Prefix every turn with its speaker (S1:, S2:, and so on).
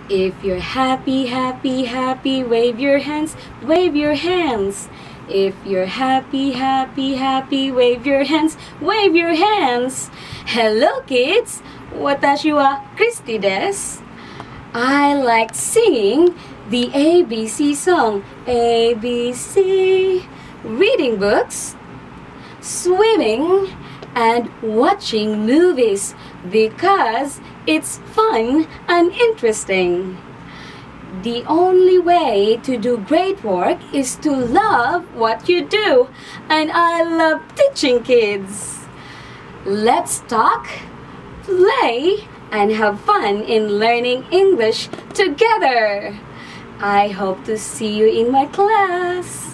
S1: If you're happy, happy, happy, wave your hands, wave your hands. If you're happy, happy, happy, wave your hands, wave your hands. Hello kids, watashi wa Christy desu. I like singing the ABC song. ABC, reading books, swimming, and watching movies because it's fun and interesting. The only way to do great work is to love what you do, and I love teaching kids. Let's talk, play, and have fun in learning English together. I hope to see you in my class.